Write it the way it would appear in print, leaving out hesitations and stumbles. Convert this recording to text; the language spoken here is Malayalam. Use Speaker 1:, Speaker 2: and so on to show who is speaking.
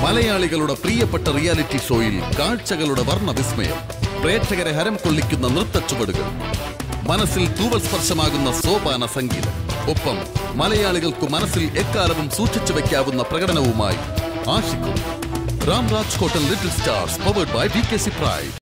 Speaker 1: മലയാളികളുടെ പ്രിയപ്പെട്ട റിയാലിറ്റി ഷോയിൽ കാഴ്ചകളുടെ വർണ്ണവിസ്മയം, പ്രേക്ഷകരെ ഹരം കൊള്ളിക്കുന്ന നൃത്തച്ചുവടുകൾ, മനസ്സിൽ തൂവൽ സ്പർശമാകുന്ന സോപാന സംഗീതം, ഒപ്പം മലയാളികൾക്ക് മനസ്സിൽ എക്കാലവും സൂക്ഷിച്ചു വെക്കാവുന്ന പ്രകടനവുമായി ആഷിഖും. Ramraj cotton little stars powered by VKC Pride.